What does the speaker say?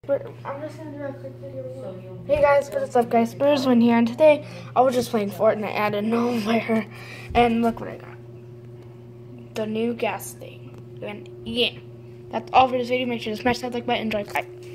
But I'm just gonna do a quick video. Hey guys, what's up guys? Bruceman here, and today I was just playing Fortnite out of nowhere, and look what I got. The new gas thing. And yeah, that's all for this video. Make sure to smash that like button, enjoy, bye.